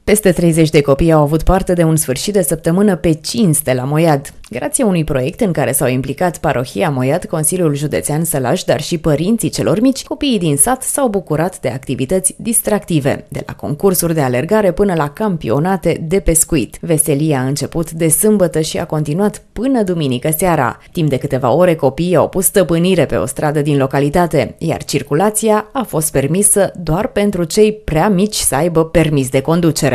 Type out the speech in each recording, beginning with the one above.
Peste 30 de copii au avut parte de un sfârșit de săptămână pe cinste la Moiad. Grație unui proiect în care s-au implicat parohia Moiad, Consiliul Județean Sălaș, dar și părinții celor mici, copiii din sat s-au bucurat de activități distractive, de la concursuri de alergare până la campionate de pescuit. Veselia a început de sâmbătă și a continuat până duminică seara. Timp de câteva ore, copiii au pus stăpânire pe o stradă din localitate, iar circulația a fost permisă doar pentru cei prea mici să aibă permis de conducere.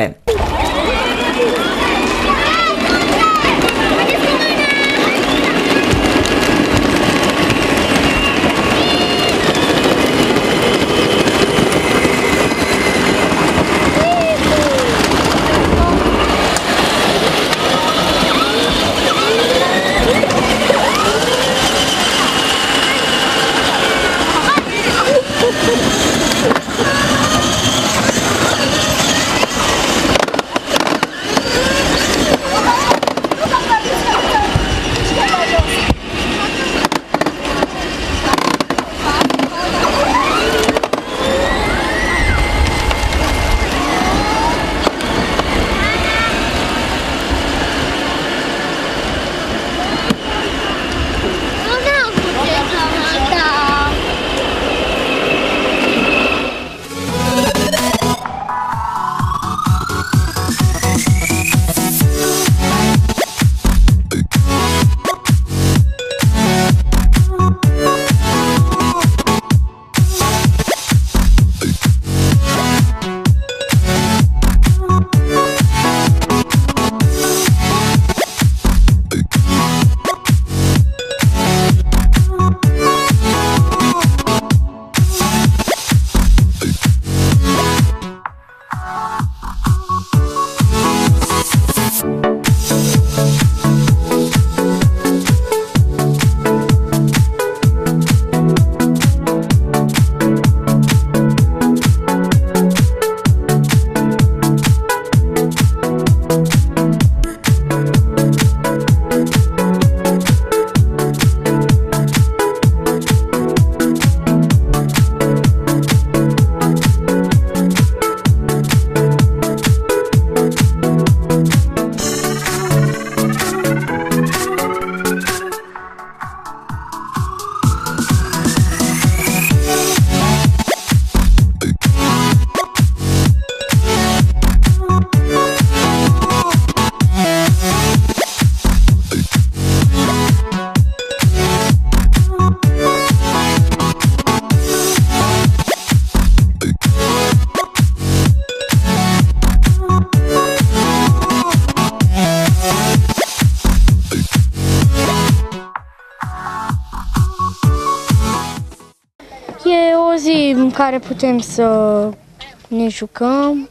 E o zi în care putem să ne jucăm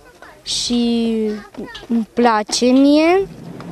și îmi place mie,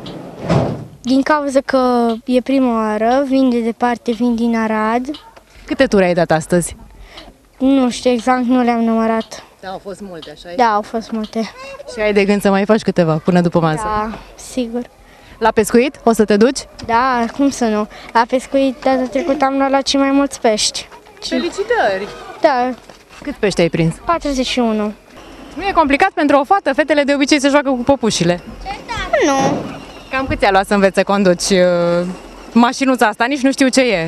din cauza că e prima oară, vin de departe, vin din Arad. Câte ture ai dat astăzi? Nu știu exact, nu le-am numărat. Da, au fost multe, așa? Da, au fost multe. Și ai de gând să mai faci câteva până după masă? Da, sigur. La pescuit o să te duci? Da, cum să nu. La pescuit data trecută am luat cei mai mulți pești. Felicitări! Da, Cât pești ai prins? 41. Nu e complicat pentru o fată? Fetele de obicei se joacă cu păpușile. Nu. Cam cât ți-a luat să înveți să conduci mașinuța asta? Nici nu știu ce e.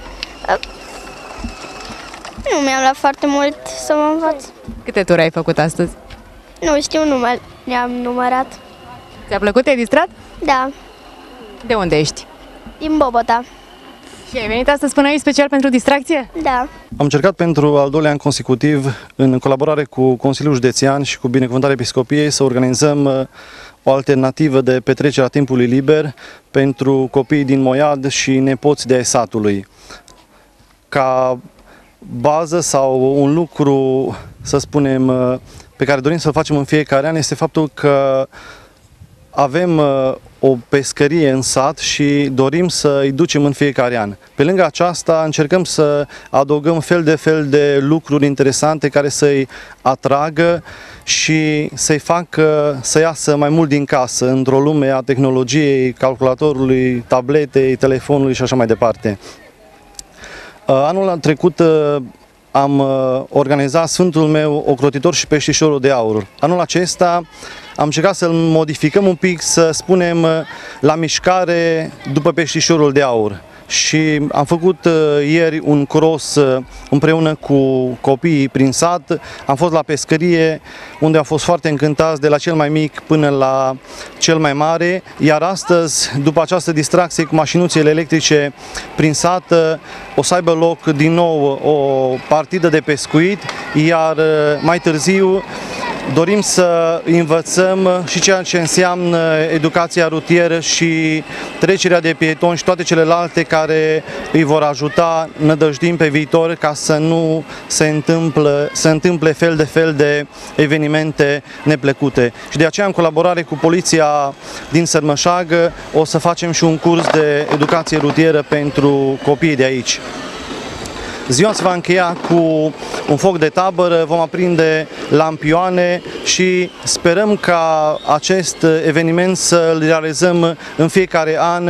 Nu mi-am luat foarte mult să mă învăț. Câte ture ai făcut astăzi? Nu știu, nu le-am numărat. Ți-a plăcut? Te-ai distrat? Da, De unde ești? din Bobota. Și ai venit astăzi până aici special pentru distracție? Da. Am încercat pentru al doilea an consecutiv, în colaborare cu Consiliul Județean și cu Binecuvântarea Episcopiei, să organizăm o alternativă de petrecere a timpului liber pentru copiii din Moiad și nepoți de ai satului. Ca bază sau un lucru, să spunem, pe care dorim să-l facem în fiecare an este faptul că avem o pescărie în sat și dorim să îi ducem în fiecare an. Pe lângă aceasta încercăm să adăugăm fel de lucruri interesante care să-i atragă și să-i facă să iasă mai mult din casă, într-o lume a tehnologiei, calculatorului, tabletei, telefonului și așa mai departe. Anul trecut am organizat Sfântul meu ocrotitor și peștișorul de aur. Anul acesta am încercat să-l modificăm un pic, să spunem, la mișcare după peștișorul de aur. Și am făcut ieri un cross împreună cu copiii prin sat. Am fost la pescărie, unde au fost foarte încântați, de la cel mai mic până la cel mai mare. Iar astăzi, după această distracție cu mașinuțele electrice prin sat, o să aibă loc din nou o partidă de pescuit, iar mai târziu dorim să învățăm și ceea ce înseamnă educația rutieră și trecerea de pietoni și toate celelalte care îi vor ajuta, nădăjduim pe viitor, ca să nu se întâmple fel de evenimente neplăcute. Și de aceea, în colaborare cu poliția din Sărmășag, o să facem și un curs de educație rutieră pentru copiii de aici. Ziua se va încheia cu un foc de tabără, vom aprinde lampioane și sperăm ca acest eveniment să-l realizăm în fiecare an,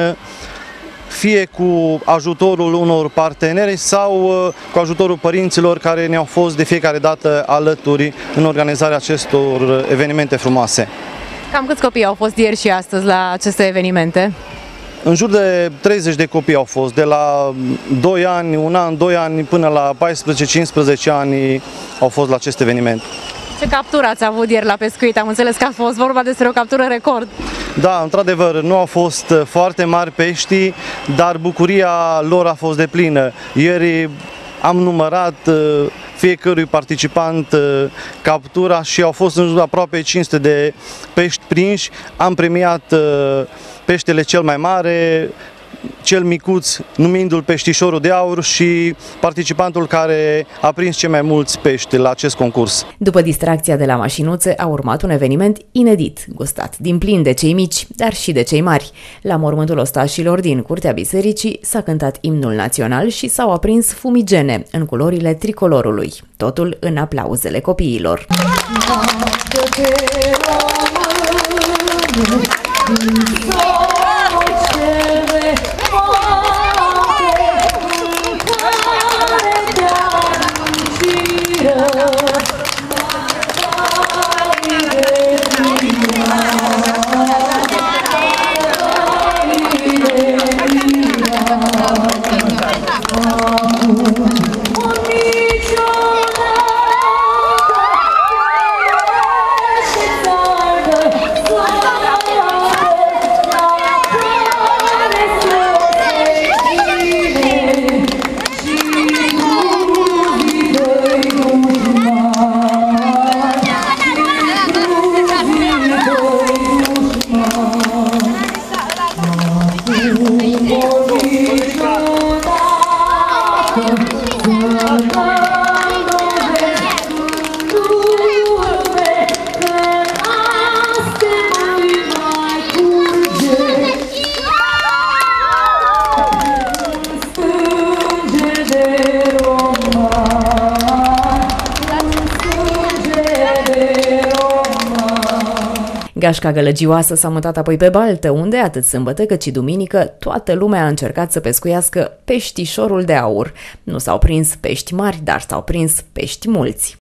fie cu ajutorul unor parteneri sau cu ajutorul părinților care ne-au fost de fiecare dată alături în organizarea acestor evenimente frumoase. Cam câți copii au fost ieri și astăzi la aceste evenimente? În jur de 30 de copii au fost, de la 2 ani, 1 an, 2 ani, până la 14-15 ani au fost la acest eveniment. Ce captură ați avut ieri la pescuit? Am înțeles că a fost vorba despre o captură record. Da, într-adevăr, nu au fost foarte mari pești, dar bucuria lor a fost deplină. Ieri am numărat fiecărui participant captura și au fost în jur de aproape 500 de pești prinși. Am premiat peștele cel mai mare, cel micuț numindu-l peștișorul de aur și participantul care a prins cei mai mulți pești la acest concurs. După distracția de la mașinuțe a urmat un eveniment inedit, gustat din plin de cei mici, dar și de cei mari. La mormântul ostașilor din curtea bisericii s-a cântat imnul național și s-au aprins fumigene în culorile tricolorului, totul în aplauzele copiilor. Gașca gălăgioasă s-a mutat apoi pe baltă, unde atât sâmbătă cât și duminică toată lumea a încercat să pescuiască peștișorul de aur. Nu s-au prins pești mari, dar s-au prins pești mulți.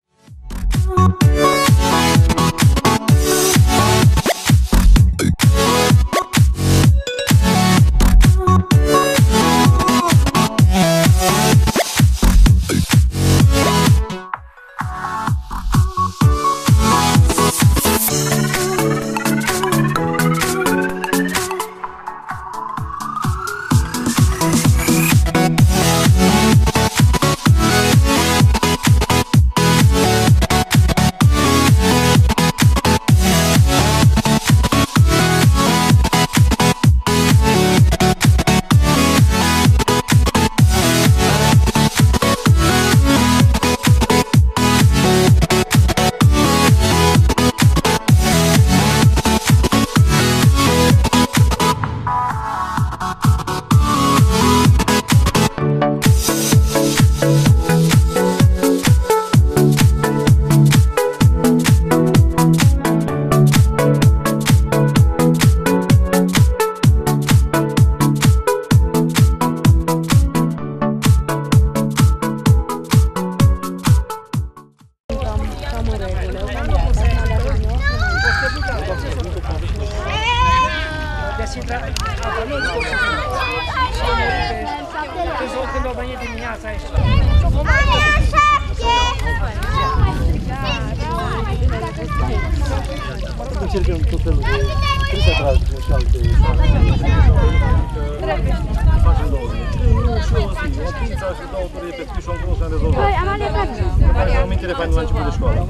Când o venit dimineața aici. Încercăm tot felul de... Trebuie să tragi și alte... Facem două. O pizza și două turi de pescuit și un gros și am rezolvat. Care au amintire faine la început de școală.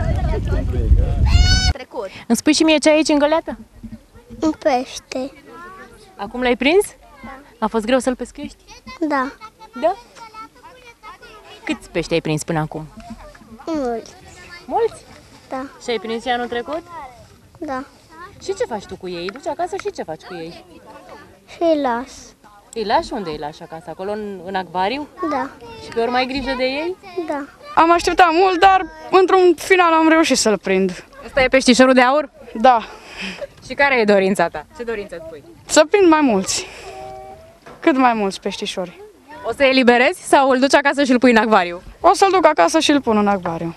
Îmi spui și mie ce ai aici în găleată? Un pește. Acum l-ai prins? A fost greu să-l pescuiești? Da. Da? Câți pești ai prins până acum? Mulți. Mulți? Da. Și ai prins și anul trecut? Da. Și ce faci tu cu ei? Duci acasă și ce faci cu ei? Și îi las. Îi lași unde îi lași acasă? Acolo în acvariu? Da. Și pe urmă ai grijă de ei? Da. Am așteptat mult, dar într-un final am reușit să-l prind. Ăsta e peștișorul de aur? Da. Și care e dorința ta? Ce dorință îți pui? Să prind mai mulți. Cât mai mulți peștișori. O să eliberezi sau îl duci acasă și îl pui în acvariu? O să-l duc acasă și îl pun în acvariu.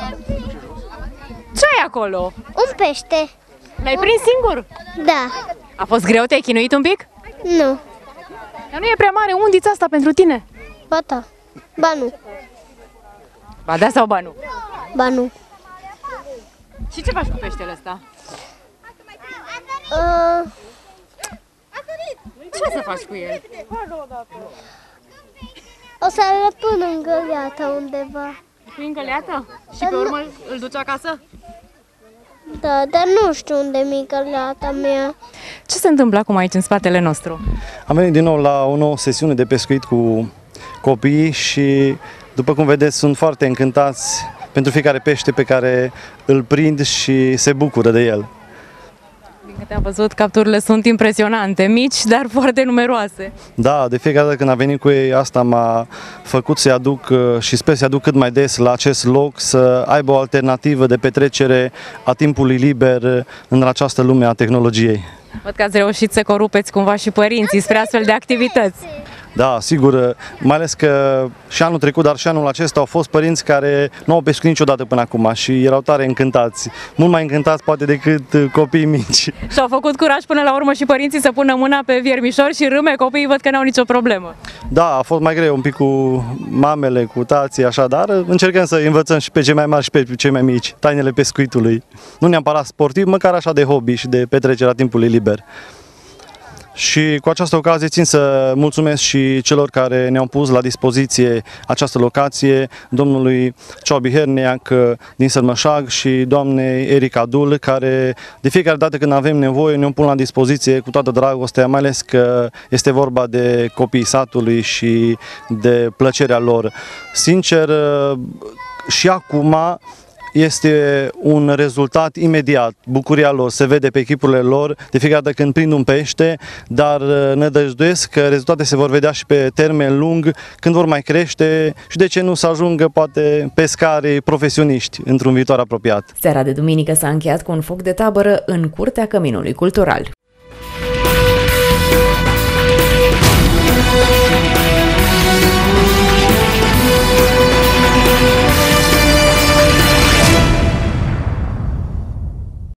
Ce ai acolo? Un pește. L-ai prins singur? Da. A fost greu? Te-ai chinuit un pic? Nu. Dar nu e prea mare undița asta pentru tine? Ba da. Ba nu. Ba da sau ba nu? Ba nu. Și ce faci cu peștele ăsta? Ce o să faci cu el? O să-l pun în găleată undeva. Pui în găleată? Și pe urmă îl duci acasă? Da, dar nu știu unde e găleata mea. Ce se întâmplă acum aici în spatele nostru? Am venit din nou la o nouă sesiune de pescuit cu copiii și, după cum vedeți, sunt foarte încântați pentru fiecare pește pe care îl prind și se bucură de el. Din câte am văzut, capturile sunt impresionante, mici, dar foarte numeroase. Da, de fiecare dată când am venit cu ei, asta m-a făcut să-i aduc și sper să-i aduc cât mai des la acest loc, să aibă o alternativă de petrecere a timpului liber în această lume a tehnologiei. Văd că ați reușit să corupeți cumva și părinții spre astfel de activități. Da, sigur, mai ales că și anul trecut, dar și anul acesta au fost părinți care nu au pescuit niciodată până acum și erau tare încântați, mult mai încântați poate decât copiii mici. Și-au făcut curaj până la urmă și părinții să pună mâna pe viermișori și râme, copiii văd că n-au nicio problemă. Da, a fost mai greu un pic cu mamele, cu tații, așa, dar încercăm să învățăm și pe cei mai mari și pe cei mai mici tainele pescuitului. Nu neapărat sportiv, măcar așa de hobby și de petrecerea timpului liber. Și cu această ocazie țin să mulțumesc și celor care ne-au pus la dispoziție această locație, domnului Ciobi Herneac din Sărmășag și doamnei Erica Dul, care de fiecare dată când avem nevoie ne-o pun la dispoziție cu toată dragostea, mai ales că este vorba de copiii satului și de plăcerea lor. Sincer, și acum este un rezultat imediat, bucuria lor se vede pe echipurile lor de fiecare dată când prind un pește, dar nădăjduiesc că rezultate se vor vedea și pe termen lung când vor mai crește și de ce nu să ajungă poate pescari profesioniști într-un viitor apropiat. Seara de duminică s-a încheiat cu un foc de tabără în curtea Căminului Cultural.